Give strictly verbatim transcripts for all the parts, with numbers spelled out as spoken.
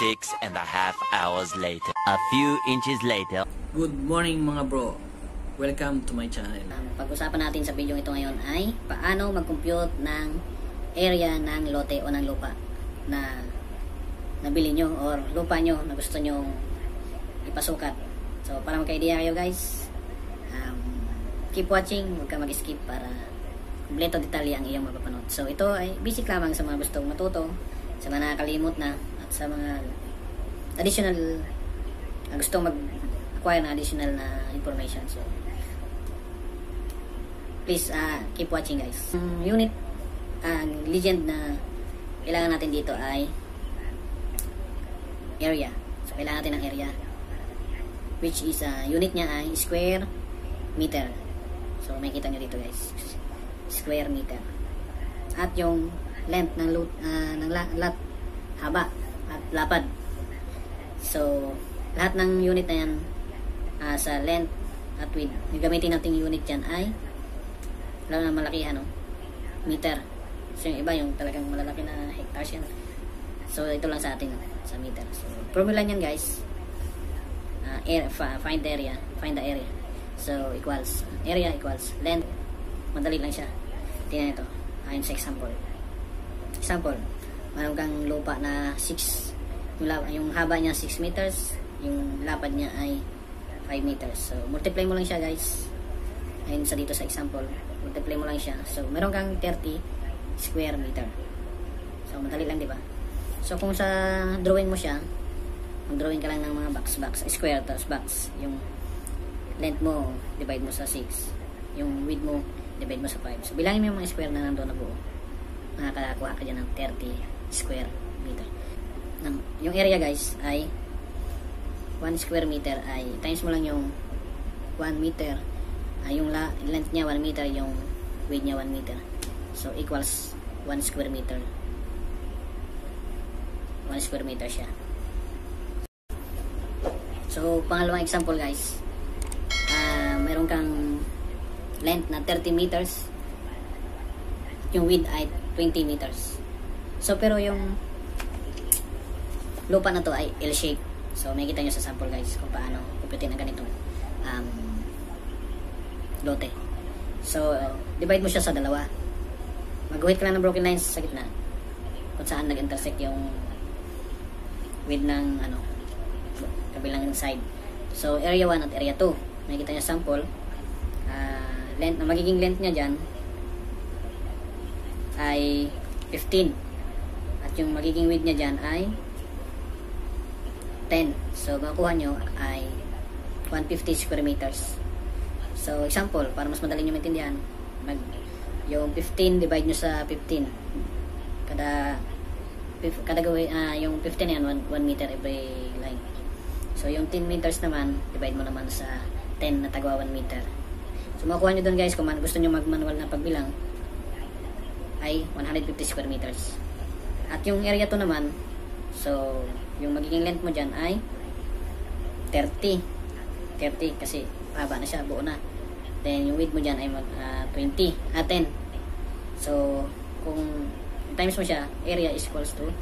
Six and a half hours later. A few inches later. Good morning mga bro. Welcome to my channel. Ang pag-usapan natin sa video ito ngayon ay paano mag-compute ng area ng lote o ng lupa na nabili nyo or lupa nyo na gusto nyo ipasukat. So para magka-idea kayo guys, um, keep watching, huwag ka mag-skip para kumpleto detalye ang iyong mapapanood. So ito ay basic lamang sa mga gustong matuto, sa mga nakakalimot na, at sa mga additional uh, gustong mag-acquire na additional na information. So please uh, keep watching guys. Ang unit, ang uh, legend na kailangan natin dito ay area. So kailangan natin ng area, which is uh, unit niya ay square meter. So makikita nyo dito guys, square meter. At yung length ng lot, uh, ng lot, haba at lapad. So lahat ng unit na yan uh, sa length at width, yung gamitin nating unit yan ay lalo na malaki ano, meter. So yung iba yung talagang malalaki na hectares yan. So ito lang sa atin sa meter. So formula niyan guys, uh, air, find the area, find the area. So equals area equals length. Madali lang siya. Tingnan ito ayon sa example. Example, mayroon kang lupa na six, yung, yung haba niya six meters, yung lapad niya ay five meters. So multiply mo lang siya guys ayon sa dito sa example, multiply mo lang siya. So meron kang thirty square meter. So madali lang, di ba? So kung sa drawing mo siya, mag-drawing ka lang ng mga box box square tapos box, yung length mo divide mo sa six, yung width mo divide mo sa five. So bilangin mo yung mga square na nandoon na buo, makakakuha ka dyan ng thirty square meter. Yung area guys ay one square meter ay times mo lang yung one meter, ay yung la, length niya one meter, yung width niya one meter. So equals one square meter. one square meter siya. So pangalawang example guys, uh, mayroon kang length na thirty meters, yung width ay twenty meters. So pero yung lupa na to ay L shape. So makikita nyo sa sample guys kung paano kumputin ang ganitong um, lote. So uh, divide mo siya sa dalawa. Mag-guhit ka lang ng broken lines sa gitna kung saan nag-intersect yung width ng ano, kabilang side. So area one at area two, makikita nyo sa sample, uh, length, na magiging length niya dyan ay fifteen at yung magiging width niya dyan ay ten. So makuha nyo ay one hundred fifty square meters. So example, para mas madali nyo maintindihan, mag, yung fifteen divide nyo sa fifteen, kada kada gawin, uh, yung fifteen yan one meter every line. So yung ten meters naman divide mo naman sa ten na tagwa one meter. So makuha nyo dun guys, kung gusto nyo mag manual na pagbilang, ay one hundred fifty square meters. At yung area to naman, so yung magiging length mo dyan ay thirty thirty kasi haba na siya, buo na. Then yung width mo dyan ay mag, uh, twenty, ah ten. So kung times mo siya, area is equals to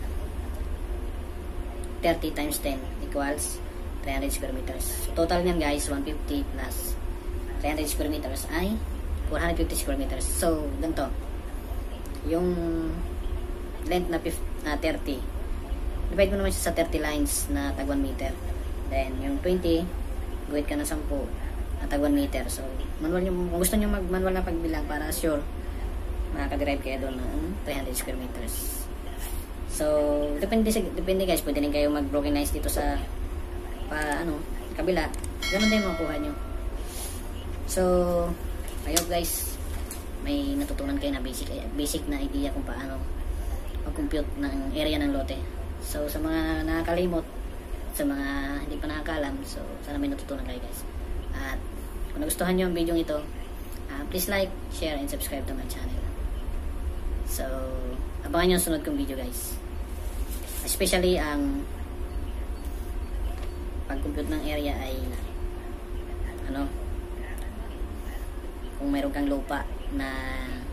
thirty times ten equals three hundred square meters. So total nyan guys, one hundred fifty plus three hundred square meters ay four hundred fifty square meters. So ganito yung length na uh, thirty, divide mo naman siya sa thirty lines na tag one meter. Then yung twenty, guhit ka na ten na tag one meter. So manual nyo, kung gusto nyo mag manual na pagbilang para sure makaka-derive kayo doon ng three hundred square meters. So depende, depende guys, pwede rin kayo mag broken lines dito sa pa, ano, kabila, ganun din makukuha nyo. So I hope guys may natutunan kayo na basic basic na idea kung paano mag-compute ng area ng lote. So sa mga nakakalimot, sa mga hindi pa nakakalam, so sana may natutunan kayo guys. At kung nagustuhan nyo ang video ito, uh, please like, share, and subscribe to my channel. So abangan nyo ang sunod kong video guys, especially ang pag-compute ng area ay ano, kung mayroon kang lupa na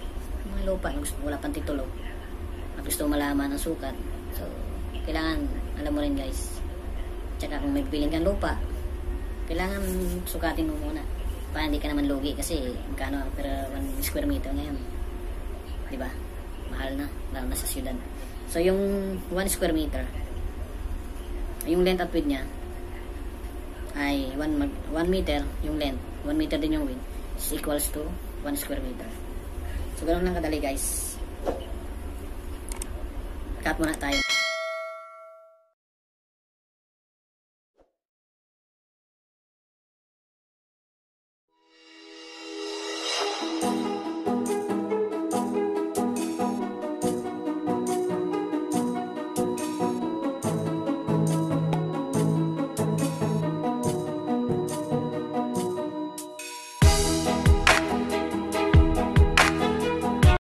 mga lupa na gusto, wala pang titulo, na gusto malaman ang sukat, so kailangan alam mo rin guys. Tsaka kung may piling kang lupa, kailangan sukatin mo muna para hindi ka naman lugi kasi magkano per one square meter ngayon, di ba? Mahal na, lalo na sa syudad. So yung one square meter, yung length at width niya ay one meter, yung length one meter din yung width is equals to one square meter. So ganoon lang kadali guys. Cut muna tayo.